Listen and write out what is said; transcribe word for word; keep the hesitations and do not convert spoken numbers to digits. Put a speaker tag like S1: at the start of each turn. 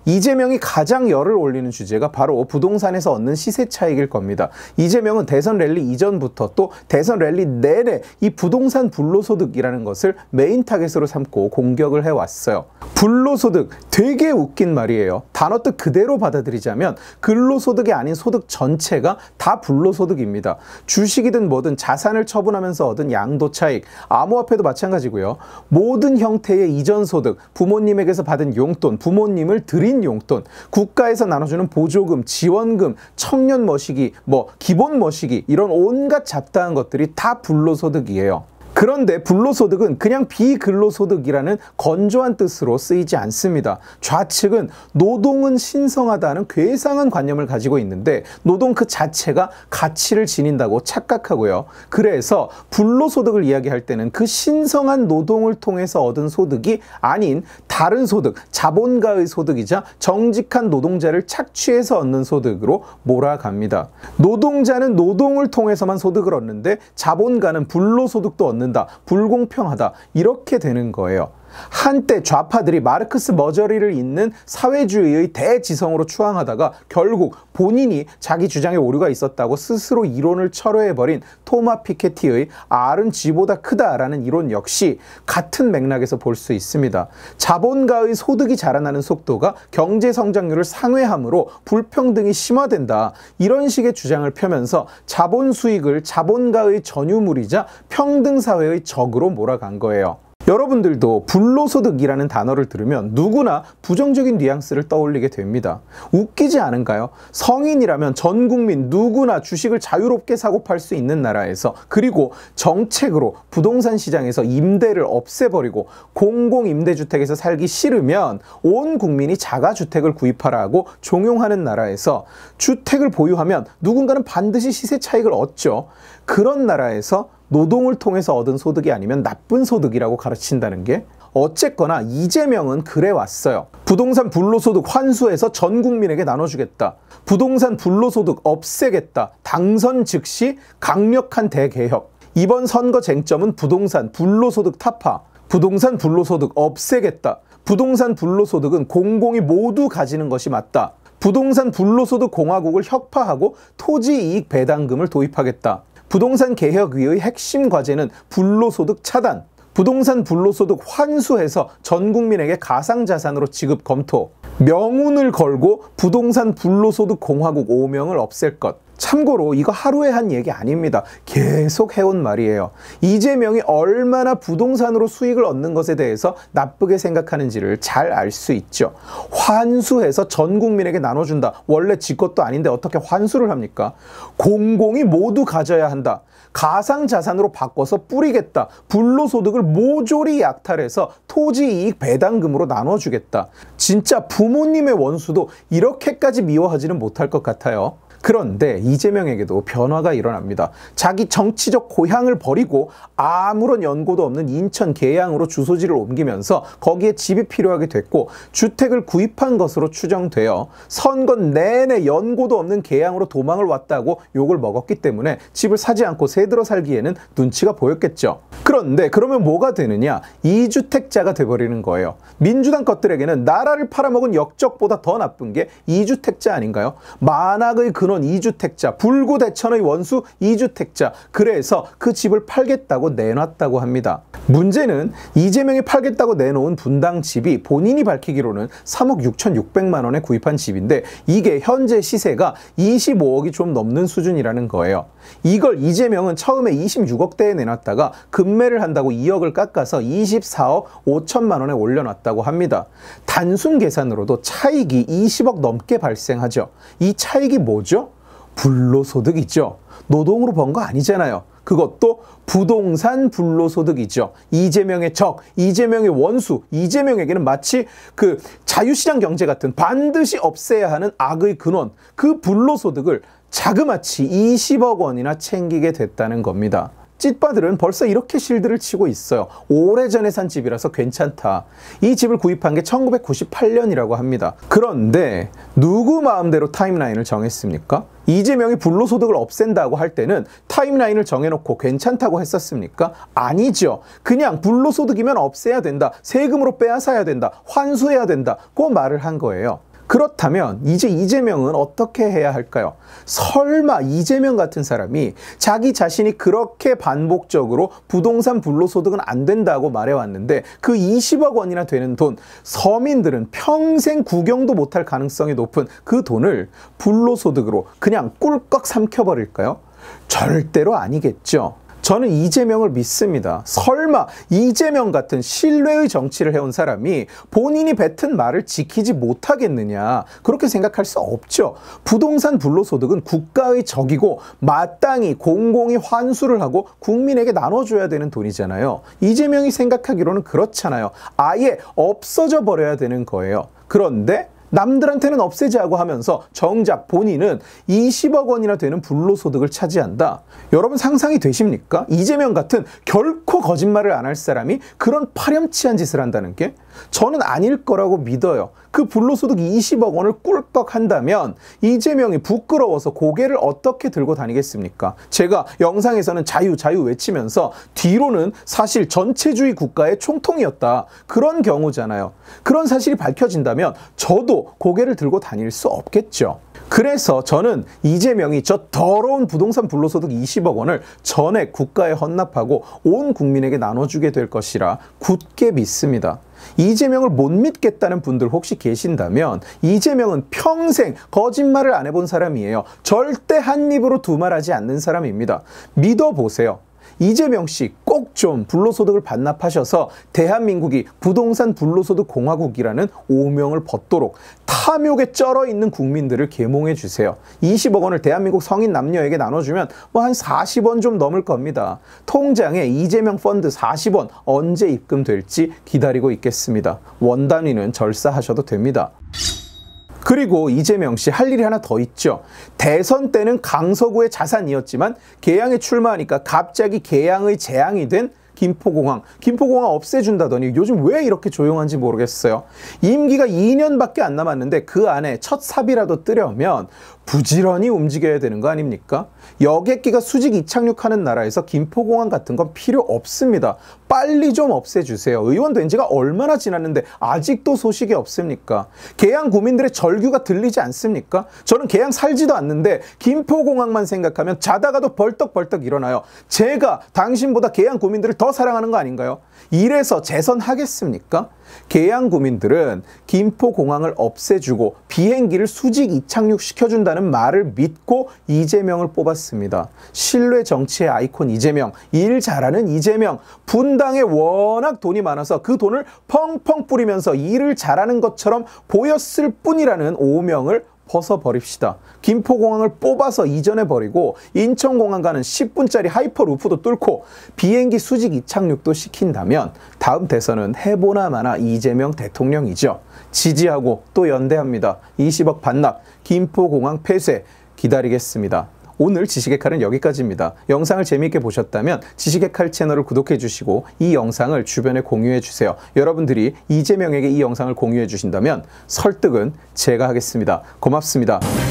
S1: 이재명이 가장 열을 올리는 주제가 바로 부동산에서 얻는 시세 차익일 겁니다. 이재명은 대선 랠리 이전부터 또 대선 랠리 내내 이 부동산 불로소득이라는 것을 메인 타겟으로 삼고 공격을 해왔어요. 불로소득, 되게 웃긴 말이에요. 단어 뜻 그대로 받아들이자면 근로소득이 아닌 소득 전체가 다 불로소득입니다. 주식이든 뭐든 자산을 처분하면서 얻은 양도 차익, 암호화폐도 마찬가지고요. 모든 형태의 이전 소득, 부모님에게서 받은 용돈, 부모님을 드린 용돈, 국가에서 나눠주는 보조금, 지원금, 청년 머시기, 뭐 기본 머시기, 이런 온갖 잡다한 것들이 다 불로소득이에요. 그런데 불로소득은 그냥 비근로소득이라는 건조한 뜻으로 쓰이지 않습니다. 좌측은 노동은 신성하다는 괴상한 관념을 가지고 있는데 노동 그 자체가 가치를 지닌다고 착각하고요. 그래서 불로소득을 이야기할 때는 그 신성한 노동을 통해서 얻은 소득이 아닌 다른 소득, 자본가의 소득이자 정직한 노동자를 착취해서 얻는 소득으로 몰아갑니다. 노동자는 노동을 통해서만 소득을 얻는데 자본가는 불로소득도 얻는 불공평하다, 이렇게 되는 거예요. 한때 좌파들이 마르크스 머저리를 잇는 사회주의의 대지성으로 추앙하다가 결국 본인이 자기 주장에 오류가 있었다고 스스로 이론을 철회해버린 토마 피케티의 R은 G보다 크다라는 이론 역시 같은 맥락에서 볼 수 있습니다. 자본가의 소득이 자라나는 속도가 경제 성장률을 상회하므로 불평등이 심화된다, 이런 식의 주장을 펴면서 자본 수익을 자본가의 전유물이자 평등사회의 적으로 몰아간 거예요. 여러분들도 불로소득이라는 단어를 들으면 누구나 부정적인 뉘앙스를 떠올리게 됩니다. 웃기지 않은가요? 성인이라면 전 국민 누구나 주식을 자유롭게 사고 팔 수 있는 나라에서, 그리고 정책으로 부동산 시장에서 임대를 없애버리고 공공임대주택에서 살기 싫으면 온 국민이 자가주택을 구입하라 하고 종용하는 나라에서 주택을 보유하면 누군가는 반드시 시세 차익을 얻죠. 그런 나라에서 노동을 통해서 얻은 소득이 아니면 나쁜 소득이라고 가르친다는 게, 어쨌거나 이재명은 그래 왔어요. 부동산 불로소득 환수해서 전 국민에게 나눠주겠다. 부동산 불로소득 없애겠다. 당선 즉시 강력한 대개혁. 이번 선거 쟁점은 부동산 불로소득 타파. 부동산 불로소득 없애겠다. 부동산 불로소득은 공공이 모두 가지는 것이 맞다. 부동산 불로소득 공화국을 혁파하고 토지이익 배당금을 도입하겠다. 부동산 개혁위의 핵심 과제는 불로소득 차단, 부동산 불로소득 환수해서 전 국민에게 가상자산으로 지급 검토, 명운을 걸고 부동산 불로소득 공화국 오명을 없앨 것. 참고로 이거 하루에 한 얘기 아닙니다. 계속 해온 말이에요. 이재명이 얼마나 부동산으로 수익을 얻는 것에 대해서 나쁘게 생각하는지를 잘 알 수 있죠. 환수해서 전 국민에게 나눠준다. 원래 지 것도 아닌데 어떻게 환수를 합니까? 공공이 모두 가져야 한다. 가상자산으로 바꿔서 뿌리겠다. 불로소득을 모조리 약탈해서 토지이익 배당금으로 나눠주겠다. 진짜 부모님의 원수도 이렇게까지 미워하지는 못할 것 같아요. 그런데 이재명에게도 변화가 일어납니다. 자기 정치적 고향을 버리고 아무런 연고도 없는 인천 계양으로 주소지를 옮기면서 거기에 집이 필요하게 됐고 주택을 구입한 것으로 추정되어 선거 내내 연고도 없는 계양으로 도망을 왔다고 욕을 먹었기 때문에 집을 사지 않고 새들어 살기에는 눈치가 보였겠죠. 그런데 그러면 뭐가 되느냐? 이주택자가 돼버리는 거예요. 민주당 것들에게는 나라를 팔아먹은 역적보다 더 나쁜 게 이주택자 아닌가요? 만악의 근원 이주택자, 불구대천의 원수 이주택자. 그래서 그 집을 팔겠다고 내놨다고 합니다. 문제는 이재명이 팔겠다고 내놓은 분당 집이 본인이 밝히기로는 삼억 육천육백만 원에 구입한 집인데 이게 현재 시세가 이십오억이 좀 넘는 수준이라는 거예요. 이걸 이재명은 처음에 이십육억대에 내놨다가 급매를 한다고 이억을 깎아서 이십사억 오천만 원에 올려놨다고 합니다. 단순 계산으로도 차익이 이십억 넘게 발생하죠. 이 차익이 뭐죠? 불로소득이죠. 노동으로 번 거 아니잖아요. 그것도 부동산 불로소득이죠. 이재명의 적, 이재명의 원수, 이재명에게는 마치 그 자유시장 경제 같은 반드시 없애야 하는 악의 근원, 그 불로소득을 자그마치 이십억 원이나 챙기게 됐다는 겁니다. 찐빠들은 벌써 이렇게 실드를 치고 있어요. 오래전에 산 집이라서 괜찮다. 이 집을 구입한 게 천구백구십팔 년이라고 합니다. 그런데 누구 마음대로 타임라인을 정했습니까? 이재명이 불로소득을 없앤다고 할 때는 타임라인을 정해놓고 괜찮다고 했었습니까? 아니죠. 그냥 불로소득이면 없애야 된다. 세금으로 빼앗아야 된다. 환수해야 된다. 그 말을 한 거예요. 그렇다면 이제 이재명은 어떻게 해야 할까요? 설마 이재명 같은 사람이 자기 자신이 그렇게 반복적으로 부동산 불로소득은 안 된다고 말해왔는데 그 이십억 원이나 되는 돈, 서민들은 평생 구경도 못할 가능성이 높은 그 돈을 불로소득으로 그냥 꿀꺽 삼켜버릴까요? 절대로 아니겠죠. 저는 이재명을 믿습니다. 설마 이재명 같은 신뢰의 정치를 해온 사람이 본인이 뱉은 말을 지키지 못하겠느냐, 그렇게 생각할 수 없죠. 부동산 불로소득은 국가의 적이고 마땅히 공공이 환수를 하고 국민에게 나눠줘야 되는 돈이잖아요. 이재명이 생각하기로는 그렇잖아요. 아예 없어져 버려야 되는 거예요. 그런데 남들한테는 없애자고 하면서 정작 본인은 이십억 원이나 되는 불로소득을 차지한다. 여러분 상상이 되십니까? 이재명 같은 결코 거짓말을 안 할 사람이 그런 파렴치한 짓을 한다는 게? 저는 아닐 거라고 믿어요. 그 불로소득 이십억 원을 꿀꺽 한다면 이재명이 부끄러워서 고개를 어떻게 들고 다니겠습니까? 제가 영상에서는 자유 자유 외치면서 뒤로는 사실 전체주의 국가의 총통이었다, 그런 경우잖아요. 그런 사실이 밝혀진다면 저도 고개를 들고 다닐 수 없겠죠. 그래서 저는 이재명이 저 더러운 부동산 불로소득 이십억 원을 전액 국가에 헌납하고 온 국민에게 나눠주게 될 것이라 굳게 믿습니다. 이재명을 못 믿겠다는 분들 혹시 계신다면 이재명은 평생 거짓말을 안 해본 사람이에요. 절대 한 입으로 두 말하지 않는 사람입니다. 믿어보세요. 이재명 씨 꼭 좀 불로소득을 반납하셔서 대한민국이 부동산 불로소득 공화국이라는 오명을 벗도록 탐욕에 쩔어 있는 국민들을 계몽해 주세요. 이십억 원을 대한민국 성인 남녀에게 나눠주면 뭐 한 사십 원 좀 넘을 겁니다. 통장에 이재명 펀드 사십 원 언제 입금될지 기다리고 있겠습니다. 원 단위는 절사하셔도 됩니다. 그리고 이재명 씨 할 일이 하나 더 있죠. 대선 때는 강서구의 자산이었지만 계양에 출마하니까 갑자기 계양의 재앙이 된 김포공항. 김포공항 없애준다더니 요즘 왜 이렇게 조용한지 모르겠어요. 임기가 이 년밖에 안 남았는데 그 안에 첫 삽이라도 뜨려면 부지런히 움직여야 되는 거 아닙니까? 여객기가 수직 이착륙하는 나라에서 김포공항 같은 건 필요 없습니다. 빨리 좀 없애주세요. 의원 된 지가 얼마나 지났는데 아직도 소식이 없습니까? 계양 구민들의 절규가 들리지 않습니까? 저는 계양 살지도 않는데 김포공항만 생각하면 자다가도 벌떡벌떡 일어나요. 제가 당신보다 계양 구민들을 더 사랑하는 거 아닌가요? 이래서 재선하겠습니까? 계양 구민들은 김포공항을 없애주고 비행기를 수직 이착륙시켜준다는 말을 믿고 이재명을 뽑았습니다. 신뢰 정치의 아이콘 이재명, 일 잘하는 이재명, 분당에 워낙 돈이 많아서 그 돈을 펑펑 뿌리면서 일을 잘하는 것처럼 보였을 뿐이라는 오명을 벗어버립시다. 김포공항을 뽑아서 이전해버리고 인천공항 가는 십 분짜리 하이퍼루프도 뚫고 비행기 수직 이착륙도 시킨다면 다음 대선은 해보나 마나 이재명 대통령이죠. 지지하고 또 연대합니다. 이십억 반납, 김포공항 폐쇄 기다리겠습니다. 오늘 지식의 칼은 여기까지입니다. 영상을 재미있게 보셨다면 지식의 칼 채널을 구독해 주시고 이 영상을 주변에 공유해 주세요. 여러분들이 이재명에게 이 영상을 공유해 주신다면 설득은 제가 하겠습니다. 고맙습니다.